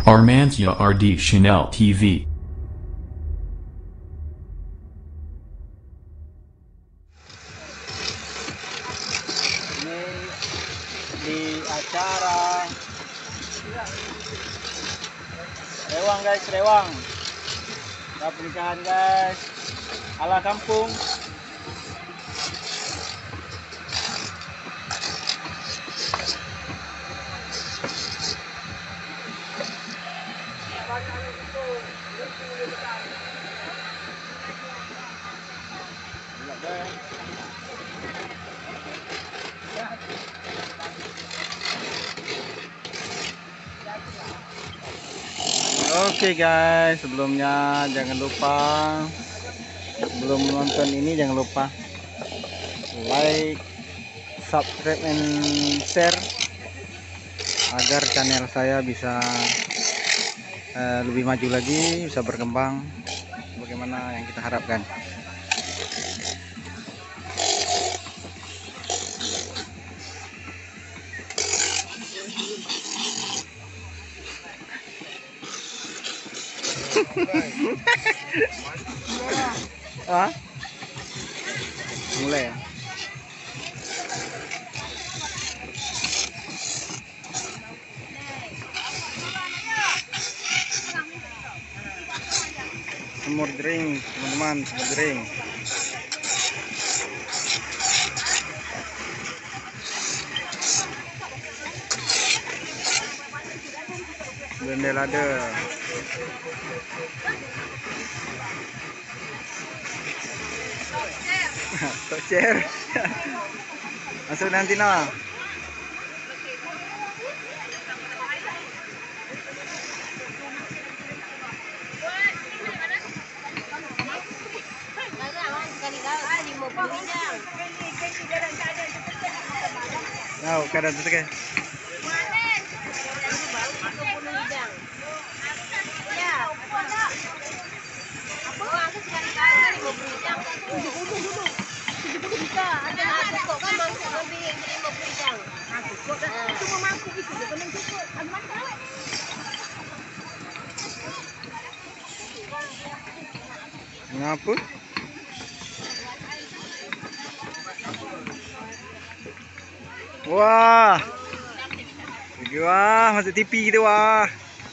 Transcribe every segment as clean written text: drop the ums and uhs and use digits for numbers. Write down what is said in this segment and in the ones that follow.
Armantia RD Chanel TV. Ini di acara rewang guys, rewang pernikahan guys ala kampung. Oke guys, sebelumnya jangan lupa sebelum menonton ini jangan lupa like, subscribe, and share agar channel saya bisa lebih maju lagi, bisa berkembang bagaimana yang kita harapkan. Ah? Mulai ya. Semur drink, teman-teman, semur drink. Bendelade. Tocer. Masuk nanti nah. Nah, kadang tu ke. Ngapa? Wah. Wah, masuk TV gitu wah.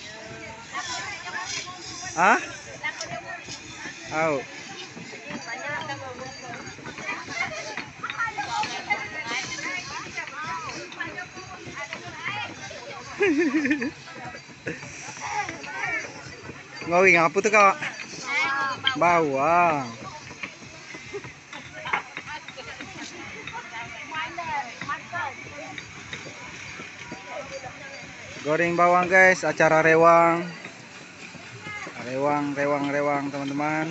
Hah? Au. Ngawin apa tuh kak? Bawang. Goreng bawang guys, acara rewang. Rewang teman-teman.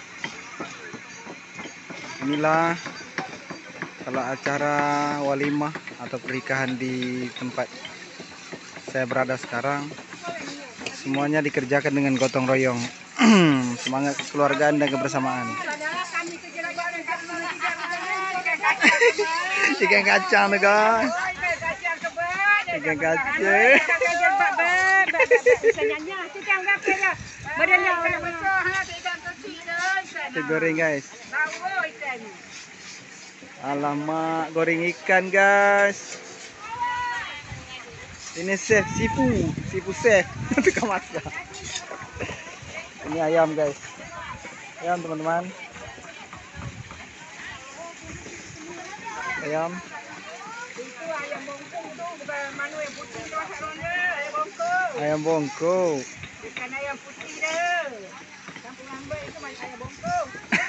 Inilah kalau acara walimah atau pernikahan di tempat saya berada sekarang. Semuanya dikerjakan dengan gotong royong. Semangat kekeluargaan dan kebersamaan. Ikan kacang tuh guys. Ikan kacang. Itu goreng guys. Alamak, goreng ikan guys. Ini chef sipu chef. Tukang masak. Ini ayam guys. Ayam teman-teman. Ayam. Itu ayam bongkong tuh, bukan manu yang putih tu ayam bongkong. Ayam bongkong. Bukan ayam putih dah. Kampung Ambai itu macam ayam bongkong.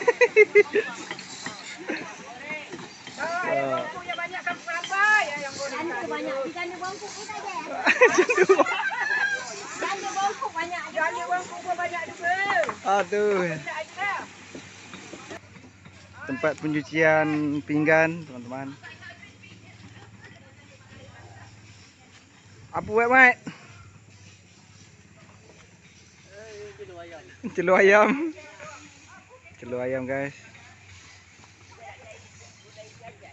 Ayam bongkongnya banyak kampung Ambai, ayam goreng. Banyak ikan bongkong kita aja. Ikan bongkong banyak. Ikan bongkong pun banyak juga. Aduh. Tempat pencucian pinggan teman-teman. Apa buat mat? Celur ayam. Celur ayam guys.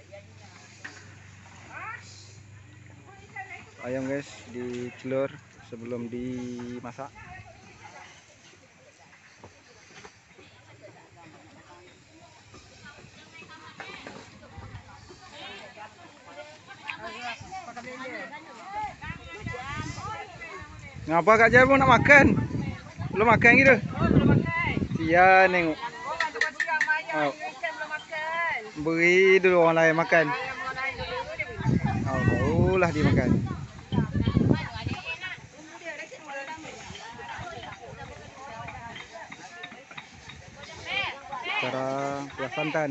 Ayam guys dicelur sebelum dimasak. Ngapa Kak Jabu nak makan? Belum makan gitu? Oh, belum makan. Iya nengok. Oh, ada siang Maya. Oh. Ikan belum makan. Beri dulu orang lain makan. Ayam orang lain dulu dia beri. Oh, barulah dimakan. Cara buah santan.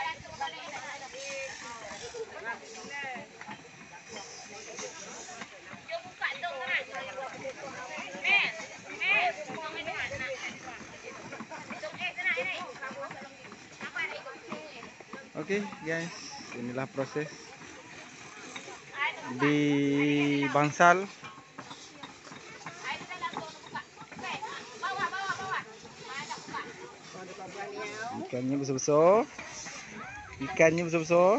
Oke guys, inilah proses di bangsal. Ikannya besar-besar. Ikannya besar-besar.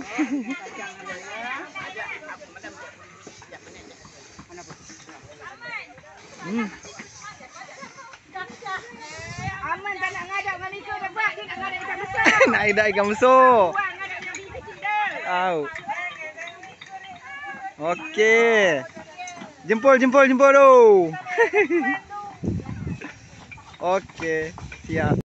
Aman tak nak ngadak dengan Nika dah buat. Dia nak ngadak ikan besar. Nak idak ikan besar. Buat ngadak yang kecil dah. Au. Okey. Jempol tu. Okey, siap.